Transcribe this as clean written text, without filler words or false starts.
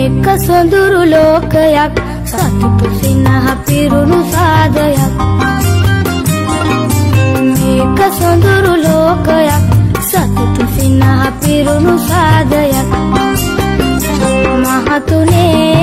මේක සොඳුරු ලෝකයක් සතුටු සිනහ පිරුණු සාදයක් මේක සොඳුරු ලෝකයක් සතුටු සිනහ පිරුණු සාදයක් මහතුනේ